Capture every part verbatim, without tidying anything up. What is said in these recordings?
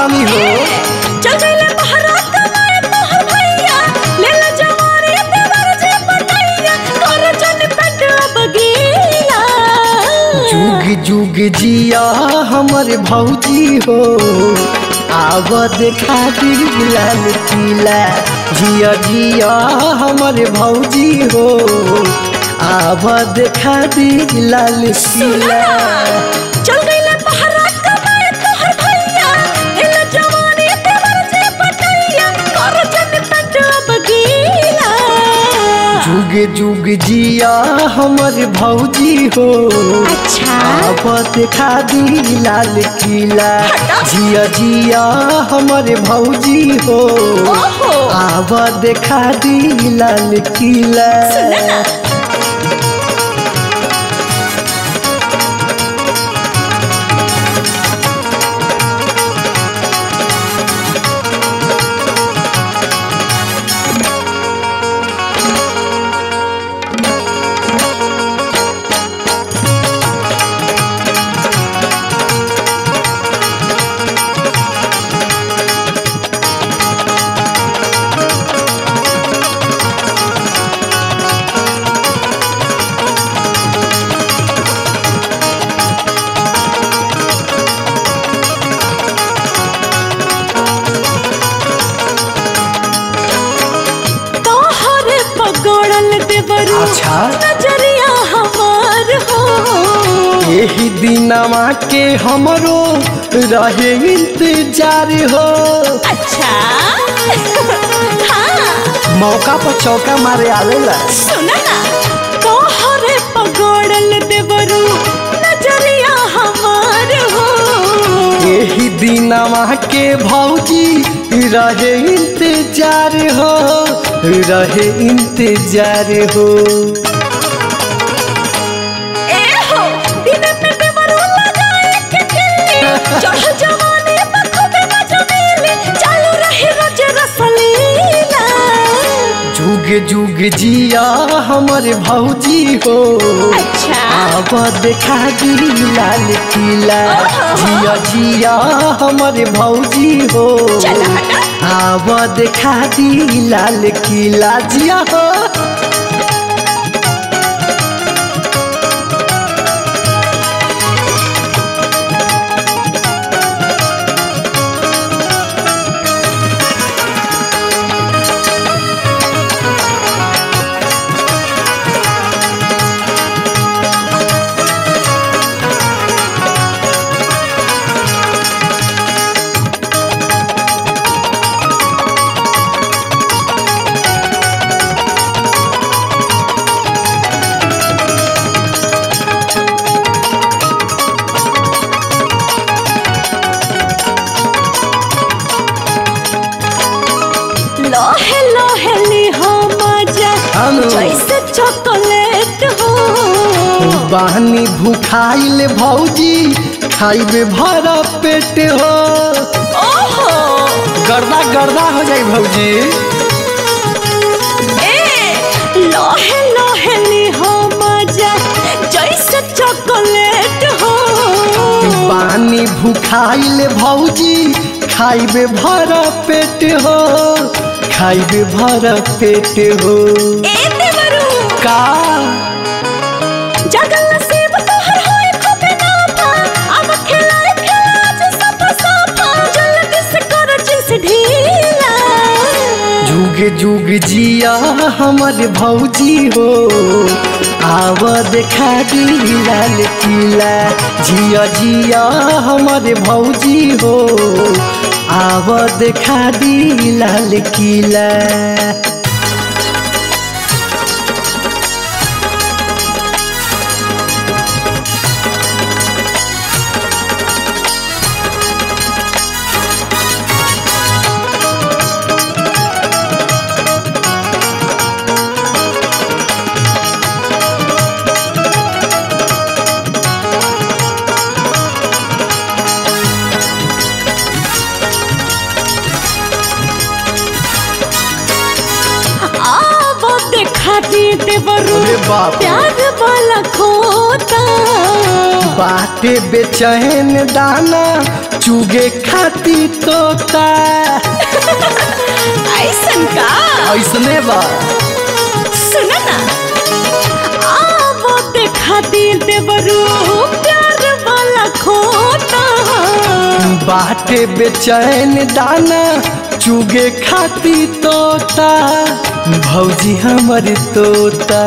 तानी हो। चल गइले महाराज कमाए तोहर भैया, ले ले जवानी देवर जे पटैया, कर जन पेट अब गीला। जुग जुग जिया हमर भौजी हो, आब देखा दी लाल किला। जिया जिया हमर भौजी हो, आब देखा दी लाल किला। चल गइले महाराज कमाए तोहर भैया, ले ले जवानी देवर जे पटैया, कर जन पेट अब गीला। जुग जुग जिया हमर भौजी हो, अच्छा आब देखा दी लाल किला। जिया जिया हमर भौजी हो, आब देखा दी लाल किला। अच्छा नजरिया हमार हो, यही दिनमा के हमरो रहे इंतजार हो। अच्छा हाँ मौका पर चौका मारे आवेला। सुना ना तोहरे पगोड़ल देवरू नजरिया हमार हो, यही दिनमा के भौजी रहे इंतजार हो, रहे इंतजार हो। ए हो दिन में देवरू लगाए के किल्ली, चढ़ जवानी बखूबे मजा मिली, चालू रहे रोज रसलीला। जुग जुग जिया हमर भौजी हो, अच्छा आब देखा दी लाल किला। जिया जिया हमर भौजी हो, चल हटा आब देखा दी लाल किला। जिया हो लोहे लोहे ली हो मजा जैसे चॉकलेट हो, बहनी भूखाइल भौजी खाइबे भरा पेट हो। ओहो गर्दा गर्दा हो जाई भौजी। ए लोहे लोहे ली हो मजा जैसे चॉकलेट हो, बहनी भूखाइल भौजी खाइबे भरा पेट हो, खाइबे भरा पेट हो। ए देवरू का जगल नसीब तोहर होए खूबे नाफा, अब खिलाए खिला जो सफा सफा, जल्दी से कर जिस ढीला। जुग जुग जिया हमर भौजी हो, आब देखा दी लाल किला। जिया जिया हमर भौजी हो, आब देखा दी लाल किला। देवरू अरे बाप रे। प्यार वाला खोता। बाटे बेचैन दाना चुगे खाती तोता। ऐसन का ऐसने बा सुन ना आवो देखा दी देवरू प्यार वाला खोता। बाटे बेचैन दाना चुगे खाती तोता भौजी हमर तोता।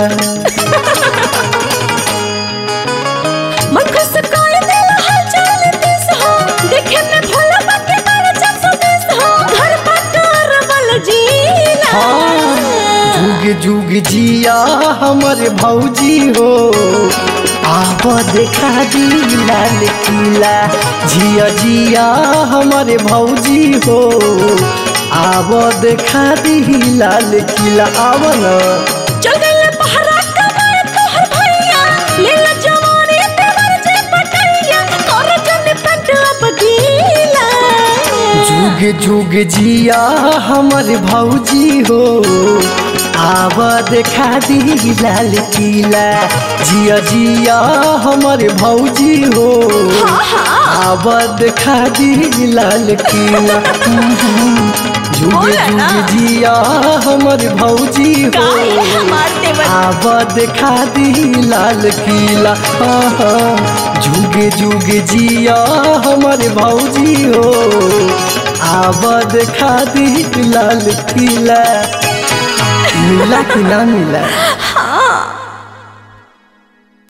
मन खुश कर देला हलचल दिस हो देखे में भोला बाके बड़ा चार सौ बीस हो घर पटार वाला जीला। जुग जुग जिया हमर भौजी हो आब देखा दी लाल किला। जिया जिया हमर भौजी हो आब देखा दी लाल किला। आब न चल गइले पहरा कमाए तोहर भैया लेला जवानी देवर जे पटैया कर जन पेट अब गीला। जुग जुग जिया हमर भौजी हो आब देखा दी लाल किला। जिया जिया हमर भौजी हो आब देखा दी लाल किला। जुग जुग जिया हमर भौजी हो आब देखा दी लाल किला। जुग जुग जिया हमर भौजी हो आब देखा दी लाल किला। मिला कि ना मिला?